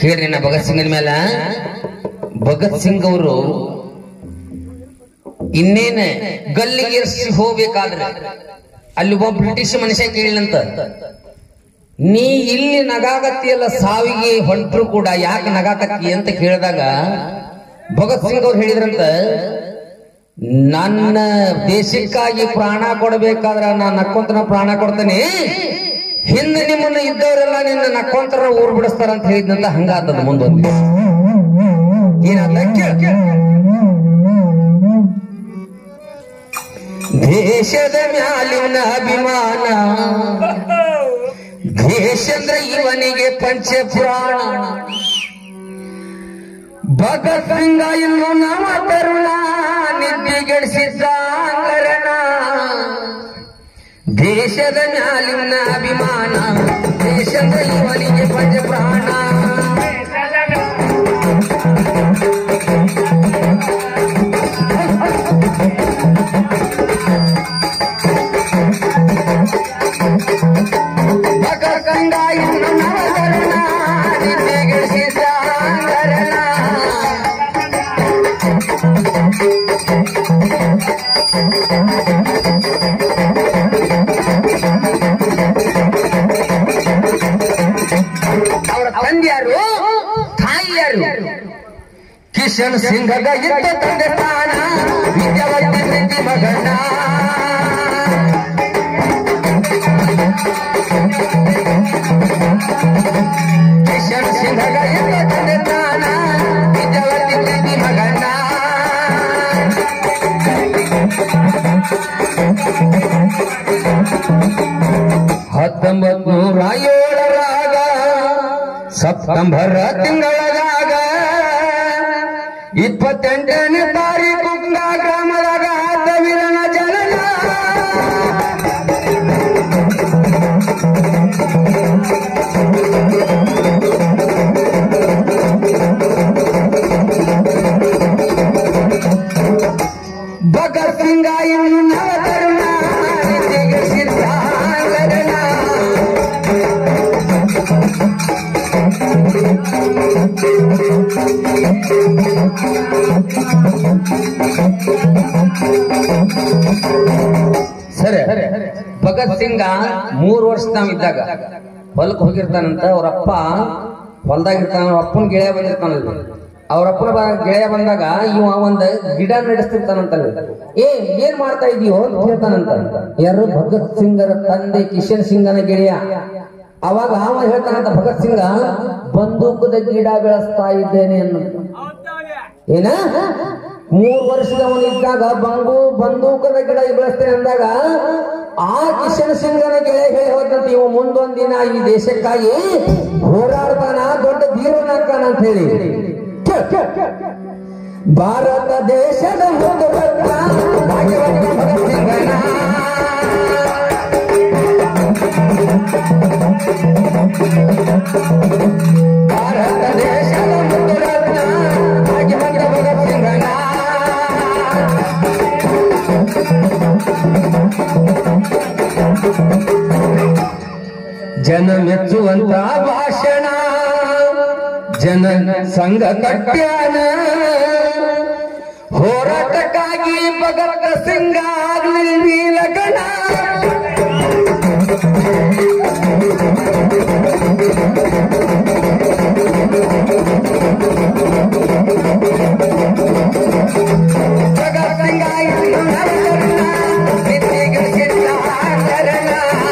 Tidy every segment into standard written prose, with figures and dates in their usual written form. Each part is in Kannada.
ಕೇಳ್ರಿ ನಾ ಭಗತ್ ಸಿಂಗ್ ಮೇಲೆ ಭಗತ್ ಸಿಂಗ್ ಅವರು ಇನ್ನೇನ ಗಲ್ಲಿಗೆ ಹೋಗ್ಬೇಕಾದ್ರೆ ಅಲ್ಲಿ ಒಬ್ಬ ಬ್ರಿಟಿಷ್ ಮನುಷ್ಯ ಕೇಳಿನಂತ, ನೀ ಇಲ್ಲಿ ನಗಾಕತ್ತಿಯಲ್ಲ ಸಾವಿಗೆ ಹೊಂಟ್ರು ಕೂಡ ಯಾಕೆ ನಗಾಕತ್ತಿ ಅಂತ ಕೇಳಿದಾಗ ಭಗತ್ ಸಿಂಗ್ ಅವ್ರು ಹೇಳಿದ್ರಂತ, ನನ್ನ ದೇಶಕ್ಕಾಗಿ ಪ್ರಾಣ ಕೊಡಬೇಕಾದ್ರ ನಾನು ನಕ್ಕೊಂತನ ಪ್ರಾಣ ಕೊಡ್ತೇನೆ, ಹಿಂದೆ ನಿಮ್ಮನ್ನ ಇದ್ದವರೆಲ್ಲ ನಿನ್ನ ನಕ್ಕೊಂತರ ಊರ್ ಬಿಡಿಸ್ತಾರ ಅಂತ ಹೇಳಿದ್ನಂತ. ಹಂಗಾತದ ಮುಂದೊಂದು ದೇಶದ ಮ್ಯಾಲಿನ ಅಭಿಮಾನ, ದೇಶಂದ್ರ ಇವನಿಗೆ ಪಂಚ ಪುರಾಣ. ಭಗತ್ ಸಿಂಗ ಇನ್ನು ನವ ತರುಣ ನಿದ್ದೆಗೆಡಿಸಿದ್ದ ಅಂಗರಣ. ದೇಶದ ಮ್ಯಾಲಿನ ಅಭಿಮಾನ, ದೇಶಂದ್ರ ಇವನಿಗೆ ಪಂಚ ಪ್ರಾಣ. ಅವರ ತಂದೆಯಾರು ತಾಯಿಯಾರು ಕಿಶನ್ ಸಿಂಗದ ಇದ್ದ ತಂದೆ ಸ್ಥಾನ, ವಿದ್ಯಾವತಿ ಪ್ರೀತಿ ಮಗನ. ಕಿಶನ್ ಸಿಂಗದ ಇದ್ದ ತಂದೆ ಸ್ಥಾನ, ವಿದ್ಯಾವತಿ ಪ್ರೀತಿ ಮಗನ. 1907 ಸೆಪ್ಟೆಂಬರ್ ತಿಂಗಳದಾಗ 28ನೇ ತಾರೀಕು ಗ್ರಾಮದಾಗ ತಮಿಳನ ಜನನ. ಭಗತ್ ಸಿಂಗ ಇನ್ನು ನವತರುಣ ನಿದ್ದೆಗೆಡಿಸಿದ್ದ ಅಂಗರಣ. ಸರಿ, ಭಗತ್ ಸಿಂಗ 3 ವರ್ಷ ನಾವಿದ್ದಾಗ ಹೊಲಕ್ ಹೋಗಿರ್ತಾನಂತ. ಅವ್ರಪ್ಪ ಹೊಲ್ದಾಗಿರ್ತಾನ, ಅಪ್ಪನ ಗೆಳೆಯ ಬಂದಿರ್ತಾನಲ್ಲ. ಅವ್ರಪ್ಪನ ಗೆಳೆಯ ಬಂದಾಗ ಇವ ಒಂದ್ ಗಿಡ ನಡೆಸ್ತಿರ್ತಾನಂತ. ಏನ್ ಮಾಡ್ತಾ ಇದೀಯೋ ಅಂತ ಹೇಳ್ತಾನಂತ. ಯಾರು? ಭಗತ್ ಸಿಂಗರ ತಂದೆ ಕಿಶನ್ ಸಿಂಗನ ಗೆಳೆಯ. ಅವಾಗ ಅವ ಹೇಳ್ತಾನಂತ ಭಗತ್ ಸಿಂಗ, ಬಂದೂಕದ ಗಿಡ ಬೆಳೆಸ್ತಾ ಇದ್ದೇನೆ ಅನ್ನ. ಏನ 3 ವರ್ಷದವನಿದ್ದಾಗ ಬಂದೂಕದ ಗಿಡ ಬೆಳೆಸ್ತೇನೆ ಅಂದಾಗ ಆ ಕಿಶನ್ ಸಿಂಗನ ಗೆಳೆಯ ಹೇಳಿ ಹೋದಂತ, ಇವ ಮುಂದೊಂದಿನ ಈ ದೇಶಕ್ಕಾಗಿ ಹೋರಾಡ್ತಾನ, ದೊಡ್ಡ ಧೀರನಾಗ್ತಾನ ಅಂತ ಹೇಳಿ. ಭಾರತ ದೇಶದ ಭಗತ್ ಸಿಂಗನ. ಭಾರತ ದೇಶದ ಮುದ್ದುರತ್ನ ಭಾಗ್ಯವಂತ ಭಗತ್ ಸಿಂಗನ. ಜನ ಮೆಚ್ಚುವಂತ ಭಾಷಣ ಜನ ಸಂಘ ಕಟ್ಯಾನ. ಹೋರಾಟಕ್ಕಾಗಿ ಭಗತ್ ಸಿಂಗ ಆಗಲಿ ಲಗಣ. ಭಗತ್ ಸಿಂಗ ಇನ್ನು ನವತರುಣ ನಿದ್ದೆಗೆಡಿಸಿದ್ದ ಅಂಗರಣ.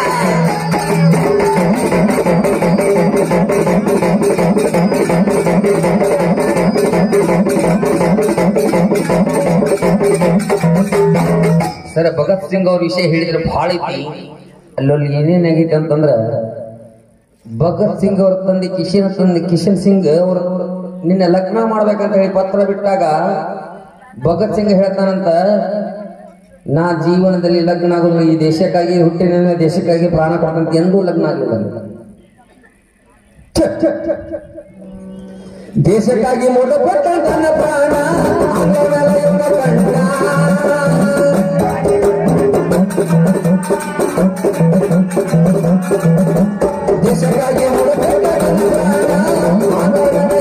ಸರ್, ಭಗತ್ ಸಿಂಗ್ ಅವ್ರ ವಿಷಯ ಹೇಳಿದ್ರೆ ಬಹಳ ಐತಿ. ಅಲ್ಲೊಲ್ಲಿ ಏನೇನಾಗೈತಿ ಅಂತಂದ್ರ, ಭಗತ್ ಸಿಂಗ್ ಅವ್ರ ತಂದೆ ಕಿಶನ್ ಸಿಂಗ್ ಅವ್ರ ನಿನ್ನೆ ಲಗ್ನ ಮಾಡ್ಬೇಕಂತ ಹೇಳಿ ಪತ್ರ ಬಿಟ್ಟಾಗ ಭಗತ್ ಸಿಂಗ್ ಹೇಳ್ತಾನಂತ, ನಾ ಜೀವನದಲ್ಲಿ ಲಗ್ನ ಆಗೋದು ಈ ದೇಶಕ್ಕಾಗಿ ಹುಟ್ಟಿನ ದೇಶಕ್ಕಾಗಿ ಪ್ರಾಣ ಕೊಟ್ಟಂತ ಎಂದೂ ಲಗ್ನ ಆಗಲಿಲ್ಲ. ದೇಶಕ್ಕಾಗಿ ಮೂಡ ಕೊಟ್ಟ ತನ್ನ ಪ್ರಾಣ ದೇಶಕ್ಕಾಗಿ ಮೂಡ ಕೊಟ್ಟ ತನ್ನ ಪ್ರಾಣ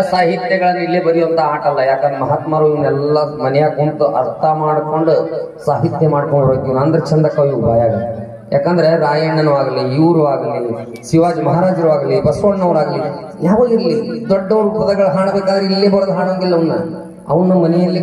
ಸಾಹಿತ್ಯಗಳನ್ನ ಇಲ್ಲಿ ಬರೆಯುವಂತ ಆಟ ಅಲ್ಲ. ಯಾಕಂದ್ರೆ ಮಹಾತ್ಮರು ಇವನ್ನೆಲ್ಲ ಮನೆಯಾಗ ಕುಂತು ಅರ್ಥ ಮಾಡ್ಕೊಂಡು ಸಾಹಿತ್ಯ ಮಾಡ್ಕೊಂಡು ಹೋಗ್ತೀವಿ ಅಂದ್ರೆ ಚಂದ ಕವಿ ಬಾಯಾಗ. ಯಾಕಂದ್ರೆ ರಾಯಣ್ಣನೂ ಆಗಲಿ, ಇವರು ಆಗಲಿ, ಶಿವಾಜಿ ಮಹಾರಾಜರು ಆಗಲಿ, ಬಸವಣ್ಣವ್ರಾಗ್ಲಿ, ಯಾವ ಇರ್ಲಿ ದೊಡ್ಡವ್ರ ಪದಗಳು ಹಾಡಬೇಕಾದ್ರೆ ಇಲ್ಲೇ ಬರೋದು ಹಾಡಂಗಿಲ್ಲ. ಅವನ್ನ ಮನೆಯಲ್ಲಿ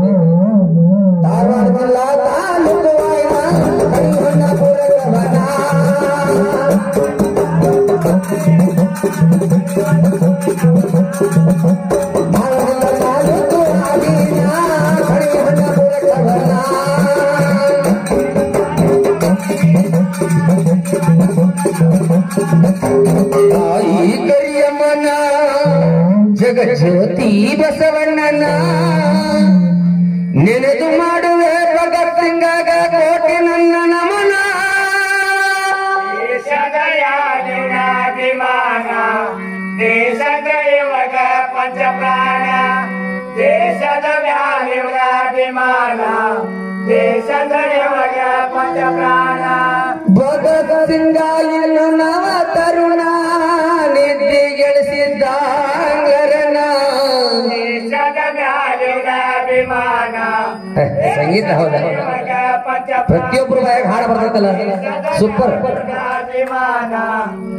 ಕರಿಯಮ್ಮನ ಜಗಜ್ಯೋತಿ ಬಸವಣ್ಣನ ನೆನೆದು ಮಾಡುವೆ ಭಗತ್ ಸಿಂಗಾಗ ಕೋಟಿ ನನ್ನ ನಮನ. ದೇಶದ ಯಾದಿನಾಭಿಮಾನ, ದೇಶದ ಯುವಕ ಪಂಚಪ್ರಾಣ, ದೇಶದ ವ್ಯಾಲಿವರಾಭಿಮಾನ, ದೇಶದ ಯುವಕ ಪಂಚಪ್ರಾಣ. ಭಗತ್ ಸಿಂಗ ಇನ್ನು ನವ ತರುಣ ನಿದ್ದೆಗೆಳಿಸಿದ್ದಾಂಗರನ. ದೇಶದ ವ್ಯಾಲಿವರಾಭಿಮಾನ, ಸಂಗೀತ ಹೌದಾ? ಪ್ರತಿಯೊಬ್ಬರು ಬಾಯಾಗ ಹಾಡು ಬರ್ತೈತಲ್ಲ, ಸೂಪರ್.